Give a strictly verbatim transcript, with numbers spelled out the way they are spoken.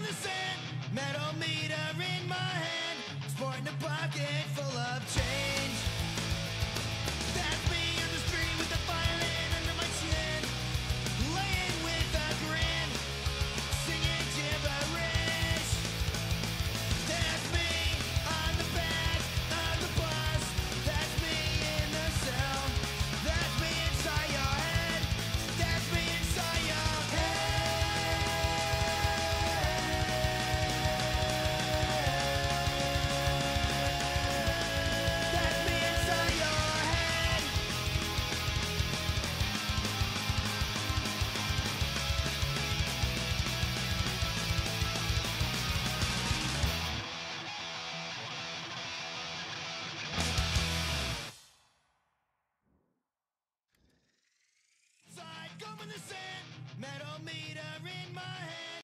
the sand, metal meter in my hand, sporting a pocket full of change. That's me on the street with a violin under my chin, laying with a grin, singing gibberish. That's me on the back of the bus, that's me in the cell, that's me inside your head, that's me inside your head. That's me inside your head. Side, gum in the sand, metal meter in my hand.